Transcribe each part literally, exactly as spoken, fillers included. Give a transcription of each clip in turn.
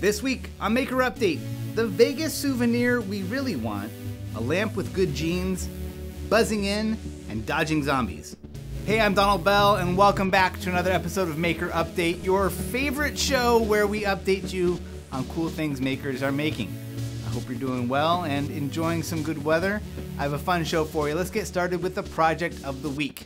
This week on Maker Update, the Vegas souvenir we really want, a lamp with good genes, buzzing in, and dodging zombies. Hey, I'm Donald Bell, and welcome back to another episode of Maker Update, your favorite show where we update you on cool things makers are making. I hope you're doing well and enjoying some good weather. I have a fun show for you. Let's get started with the project of the week.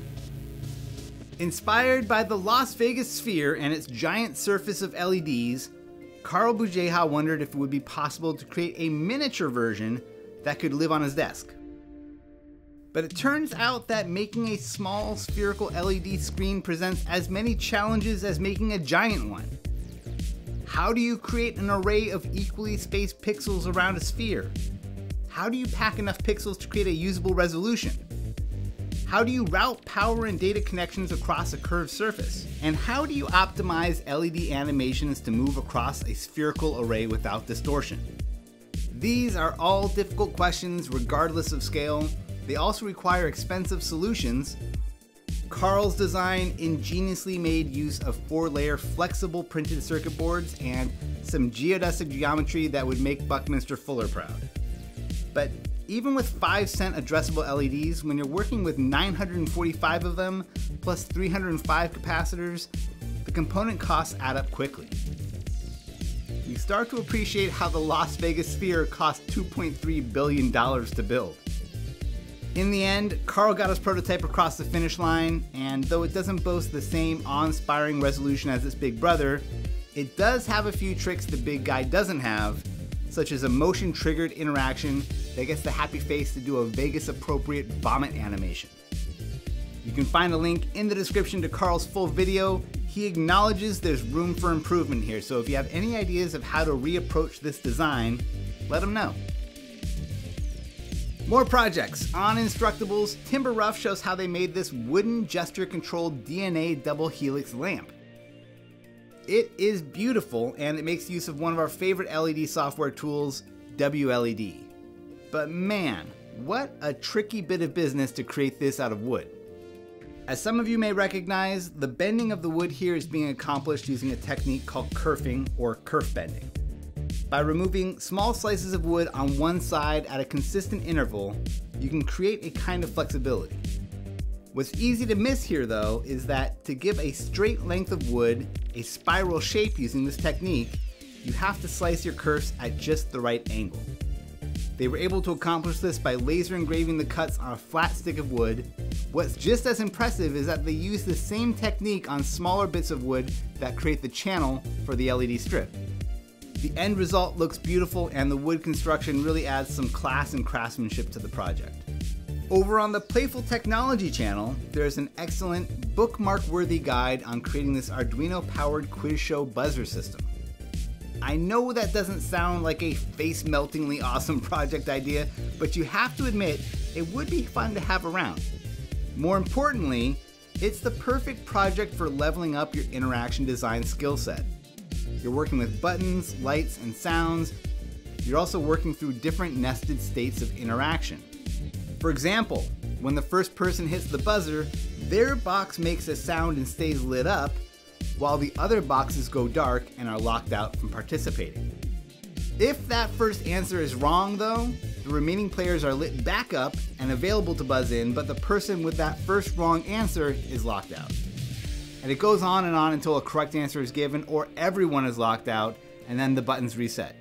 Inspired by the Las Vegas sphere and its giant surface of L E Ds, Carl Bugeja wondered if it would be possible to create a miniature version that could live on his desk. But it turns out that making a small spherical L E D screen presents as many challenges as making a giant one. How do you create an array of equally spaced pixels around a sphere? How do you pack enough pixels to create a usable resolution? How do you route power and data connections across a curved surface? And how do you optimize L E D animations to move across a spherical array without distortion? These are all difficult questions regardless of scale. They also require expensive solutions. Carl's design ingeniously made use of four-layer flexible printed circuit boards and some geodesic geometry that would make Buckminster Fuller proud. But even with five cent addressable L E Ds, when you're working with nine hundred forty-five of them, plus three hundred five capacitors, the component costs add up quickly. You start to appreciate how the Las Vegas sphere cost two point three billion dollars to build. In the end, Carl got his prototype across the finish line, and though it doesn't boast the same awe-inspiring resolution as its big brother, it does have a few tricks the big guy doesn't have, such as a motion-triggered interaction that gets the happy face to do a Vegas-appropriate vomit animation. You can find a link in the description to Carl's full video. He acknowledges there's room for improvement here, so if you have any ideas of how to reapproach this design, let him know. More projects. On Instructables, Timber Rough shows how they made this wooden gesture-controlled D N A double helix lamp. It is beautiful, and it makes use of one of our favorite L E D software tools, W L E D. But man, what a tricky bit of business to create this out of wood. As some of you may recognize, the bending of the wood here is being accomplished using a technique called kerfing, or kerf bending. By removing small slices of wood on one side at a consistent interval, you can create a kind of flexibility. What's easy to miss here though is that to give a straight length of wood a spiral shape using this technique, you have to slice your kerfs at just the right angle. They were able to accomplish this by laser engraving the cuts on a flat stick of wood. What's just as impressive is that they use the same technique on smaller bits of wood that create the channel for the L E D strip. The end result looks beautiful, and the wood construction really adds some class and craftsmanship to the project. Over on the Playful Technology channel, there's an excellent bookmark-worthy guide on creating this Arduino-powered quiz show buzzer system. I know that doesn't sound like a face-meltingly awesome project idea, but you have to admit, it would be fun to have around. More importantly, it's the perfect project for leveling up your interaction design skill set. You're working with buttons, lights, and sounds. You're also working through different nested states of interaction. For example, when the first person hits the buzzer, their box makes a sound and stays lit up, while the other boxes go dark and are locked out from participating. If that first answer is wrong though, the remaining players are lit back up and available to buzz in, but the person with that first wrong answer is locked out. And it goes on and on until a correct answer is given or everyone is locked out, and then the buttons reset.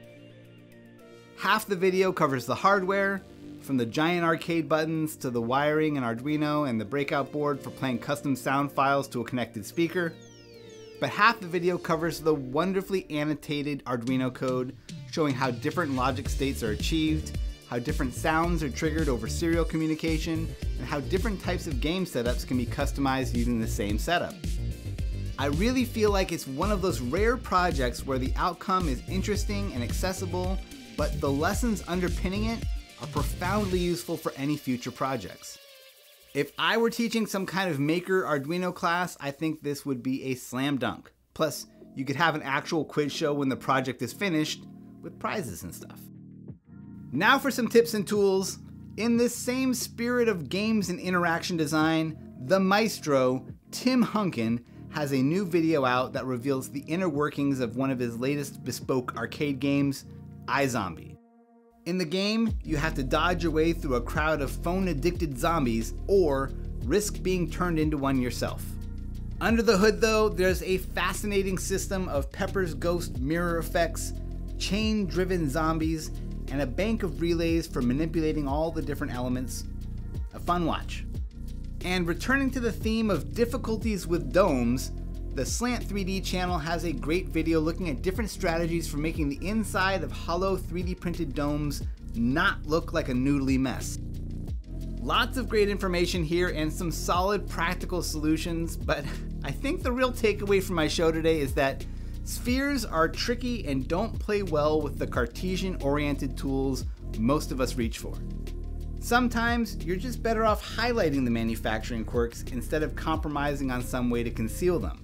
Half the video covers the hardware, from the giant arcade buttons to the wiring and Arduino and the breakout board for playing custom sound files to a connected speaker. But half the video covers the wonderfully annotated Arduino code, showing how different logic states are achieved, how different sounds are triggered over serial communication, and how different types of game setups can be customized using the same setup. I really feel like it's one of those rare projects where the outcome is interesting and accessible, but the lessons underpinning it are profoundly useful for any future projects. If I were teaching some kind of maker Arduino class, I think this would be a slam dunk. Plus, you could have an actual quiz show when the project is finished, with prizes and stuff. Now for some tips and tools. In this same spirit of games and interaction design, the maestro, Tim Hunkin, has a new video out that reveals the inner workings of one of his latest bespoke arcade games, iZombie. In the game, you have to dodge your way through a crowd of phone-addicted zombies or risk being turned into one yourself. Under the hood though, there's a fascinating system of Pepper's Ghost mirror effects, chain-driven zombies, and a bank of relays for manipulating all the different elements. A fun watch. And returning to the theme of difficulties with domes, the Slant three D channel has a great video looking at different strategies for making the inside of hollow three D printed domes not look like a noodly mess. Lots of great information here and some solid practical solutions, but I think the real takeaway from my show today is that spheres are tricky and don't play well with the Cartesian-oriented tools most of us reach for. Sometimes you're just better off highlighting the manufacturing quirks instead of compromising on some way to conceal them.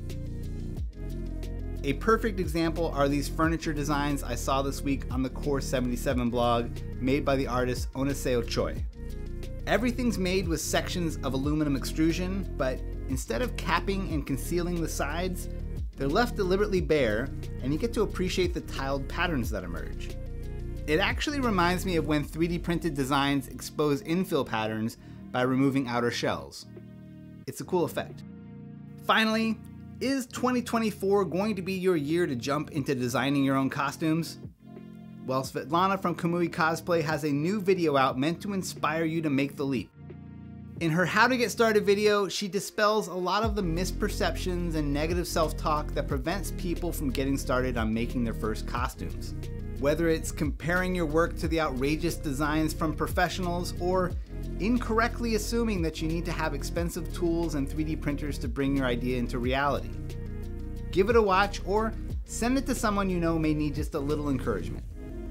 A perfect example are these furniture designs I saw this week on the Core seventy-seven blog made by the artist Oneseo Choi. Everything's made with sections of aluminum extrusion, but instead of capping and concealing the sides, they're left deliberately bare, and you get to appreciate the tiled patterns that emerge. It actually reminds me of when three D printed designs expose infill patterns by removing outer shells. It's a cool effect. Finally, is twenty twenty-four going to be your year to jump into designing your own costumes? Well, Svetlana from KamuiCosplay has a new video out meant to inspire you to make the leap. In her How to Get Started video, she dispels a lot of the misperceptions and negative self-talk that prevents people from getting started on making their first costumes. Whether it's comparing your work to the outrageous designs from professionals or incorrectly assuming that you need to have expensive tools and three D printers to bring your idea into reality. Give it a watch or send it to someone you know may need just a little encouragement.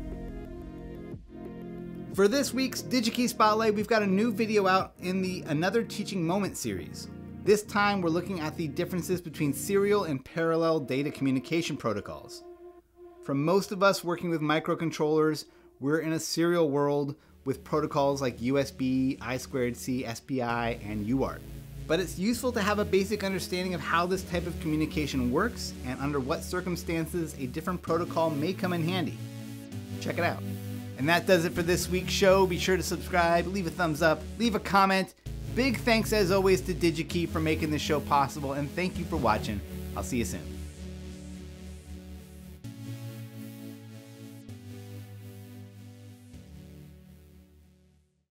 For this week's DigiKey Spotlight, we've got a new video out in the Another Teaching Moment series. This time we're looking at the differences between serial and parallel data communication protocols. For most of us working with microcontrollers, we're in a serial world with protocols like U S B, I two C, S P I, and U A R T. But it's useful to have a basic understanding of how this type of communication works and under what circumstances a different protocol may come in handy. Check it out. And that does it for this week's show. Be sure to subscribe, leave a thumbs up, leave a comment. Big thanks as always to DigiKey for making this show possible, and thank you for watching. I'll see you soon.